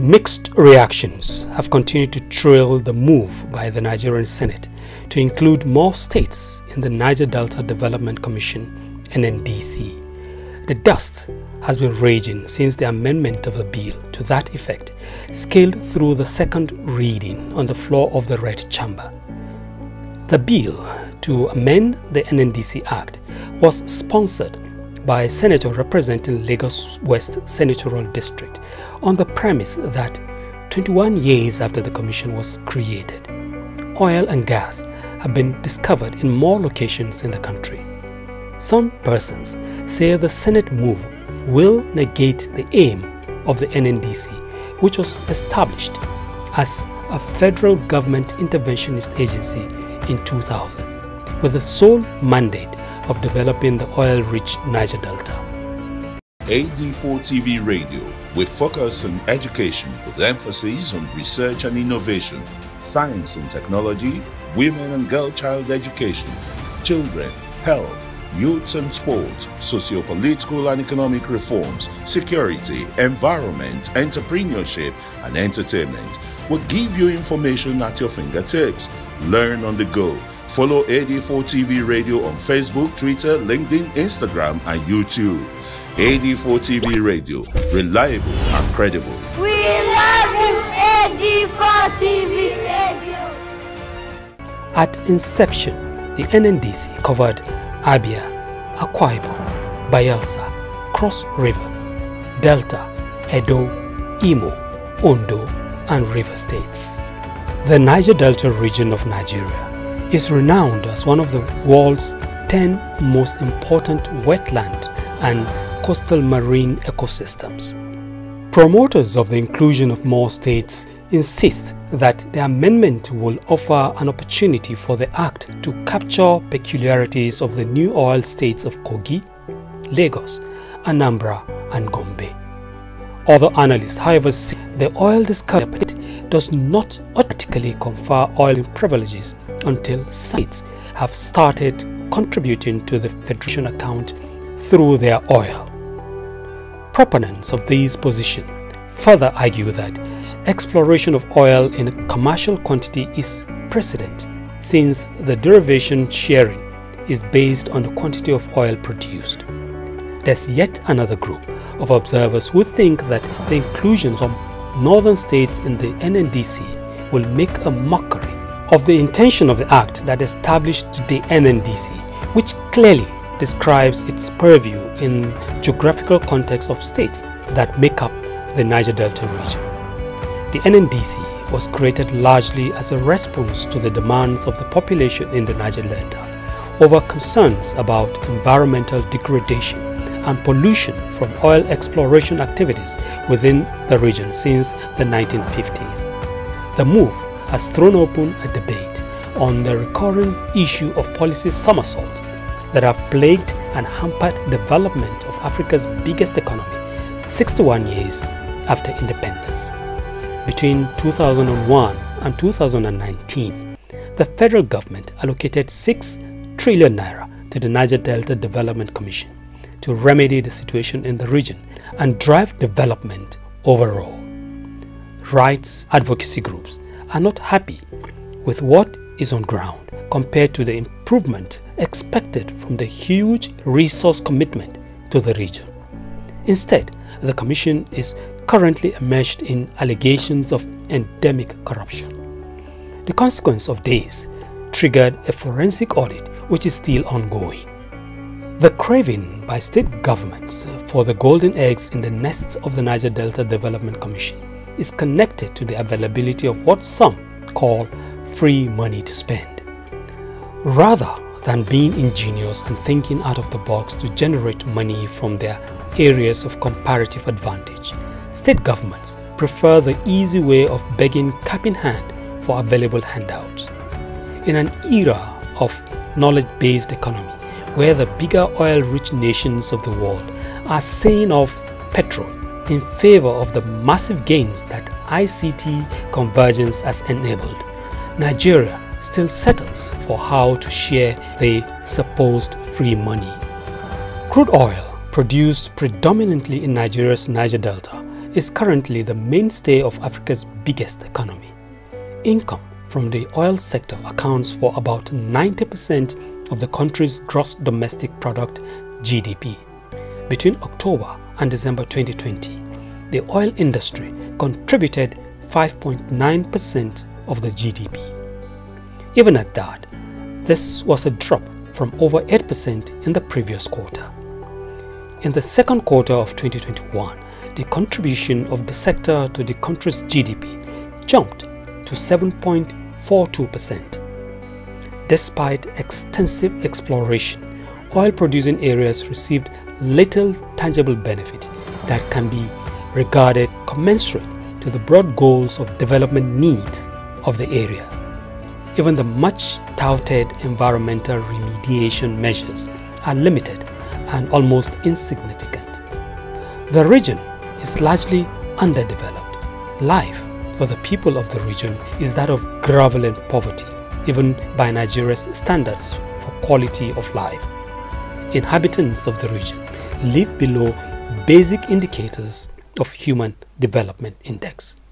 Mixed reactions have continued to trail the move by the Nigerian Senate to include more states in the Niger Delta Development Commission (NNDC). The dust has been raging since the amendment of the bill to that effect scaled through the second reading on the floor of the Red Chamber. The bill to amend the NNDC Act was sponsored by a senator representing Lagos West Senatorial District on the premise that 21 years after the commission was created, oil and gas have been discovered in more locations in the country. Some persons say the Senate move will negate the aim of the NNDC, which was established as a federal government interventionist agency in 2000, with the sole mandate of developing the oil-rich Niger Delta. AD4 TV Radio, with focus on education with emphasis on research and innovation, science and technology, women and girl child education, children, health, youth and sports, socio-political and economic reforms, security, environment, entrepreneurship and entertainment will give you information at your fingertips. Learn on the go. Follow AD4 TV Radio on Facebook, Twitter, LinkedIn, Instagram and YouTube. AD4 TV Radio, reliable and credible. We love you, AD4 TV Radio. At inception, the NNDC covered Abia, Akwa Ibom, Bayelsa, Cross River, Delta, Edo, Imo, Ondo and River States. The Niger Delta region of Nigeria is renowned as one of the world's 10 most important wetland and coastal marine ecosystems. Promoters of the inclusion of more states insist that the amendment will offer an opportunity for the Act to capture peculiarities of the new oil states of Kogi, Lagos, Anambra and Gombe. Other analysts, however, say the oil discovery does not automatically confer oil privileges until states have started contributing to the Federation account through their oil. Proponents of this position further argue that exploration of oil in a commercial quantity is precedent, since the derivation sharing is based on the quantity of oil produced. There's yet another group of observers who think that the inclusion of northern states in the NNDC will make a mockery of the intention of the Act that established the NNDC, which clearly describes its purview in geographical context of states that make up the Niger Delta region. The NNDC was created largely as a response to the demands of the population in the Niger Delta over concerns about environmental degradation and pollution from oil exploration activities within the region since the 1950s. The move has thrown open a debate on the recurring issue of policy somersault that have plagued and hampered development of Africa's biggest economy 61 years after independence. Between 2001 and 2019, the federal government allocated 6 trillion naira to the Niger Delta Development Commission to remedy the situation in the region and drive development overall. Rights advocacy groups are not happy with what is on ground compared to the improvement expected from the huge resource commitment to the region. Instead, the Commission is currently immersed in allegations of endemic corruption. The consequence of this triggered a forensic audit which is still ongoing. The craving by state governments for the golden eggs in the nests of the Niger Delta Development Commission is connected to the availability of what some call free money to spend. Rather than being ingenious and thinking out of the box to generate money from their areas of comparative advantage, state governments prefer the easy way of begging cap in hand for available handouts. In an era of knowledge-based economy, where the bigger oil-rich nations of the world are saying off petrol in favor of the massive gains that ICT convergence has enabled, Nigeria still settles for how to share the supposed free money. Crude oil, produced predominantly in Nigeria's Niger Delta, is currently the mainstay of Africa's biggest economy. Income from the oil sector accounts for about 90% of the country's gross domestic product (GDP). Between October and December 2020, the oil industry contributed 5.9% of the GDP. Even at that, this was a drop from over 8% in the previous quarter. In the second quarter of 2021, the contribution of the sector to the country's GDP jumped to 7.42%. Despite extensive exploration, oil-producing areas received little tangible benefit that can be regarded commensurate to the broad goals of development needs of the area. Even the much touted environmental remediation measures are limited and almost insignificant. The region is largely underdeveloped. Life for the people of the region is that of groveling poverty, even by Nigeria's standards for quality of life. Inhabitants of the region live below basic indicators of Human Development Index.